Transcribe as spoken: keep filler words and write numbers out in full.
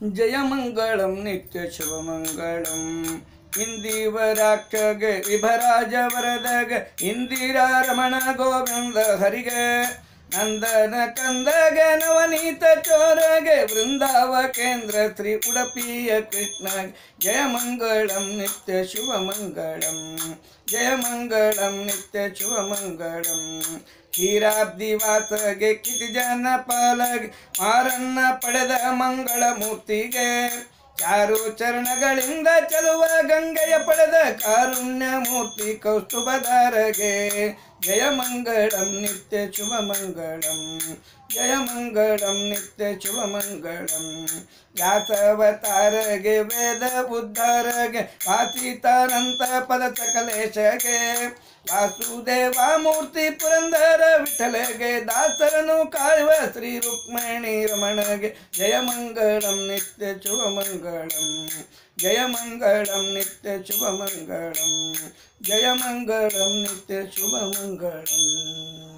जय मंगलम नित्य शुभ मंगलम इंदिवराक्षगे विभराज वरदग इंदिरा रमण गोविंद हरिगे नंदन कंदगे नवनीत चोरगे वृंदाव केंद्र श्री उडुपिय कृष्ण जय मंगलम नित्य शुभ मंगलम जय मंगलम नित्य शुभ मंगलम क्षीराब्दी वासगे किति जन पालगे मारन्न पಡೆದ ಮಂಗಳ ಮೂರ್ತಿಗೆ ಚಾರು ಚರಣಗಳಿಂದ ಚಲುವ ಗಂಗೆಯ ಪಡೆದ ಕಾರುಣ್ಯ ಮೂರ್ತಿ ಕೌಸ್ತುಭಧಾರಗೆ ಜಯ ಮಂಗಳಂ ನಿತ್ಯ ಶುಭ ಮಂಗಳಂ ಜಯ ಮಂಗಳಂ ನಿತ್ಯ ಶುಭ ಮಂಗಳಂ ವ್ಯಾಸವತಾರಗೆ ವೇದ ಉದ್ಧಾರಗೆ ವಾಸಿತಾನಂತ ಪದ ಸಕಲೇಶಗೆ ವಾಸುದೇವ ಮೂರ್ತಿ ಪುರಂದರ ವಿಠಲಗೆ ದಾಸರನು ಕಾಯುವ ಶ್ರೀ ರುಕ್ಮಿಣಿ ರಮಣಗೆ ಜಯ ಮಂಗಳಂ ನಿತ್ಯ ಶುಭ ಮಂಗಳಂ ಜಯ ಮಂಗಳಂ ನಿತ್ಯ ಶುಭ ಮಂಗಳಂ ಜಯ ಮಂಗಳಂ ನಿತ್ಯ ಶುಭ ಮಂಗಳಂ।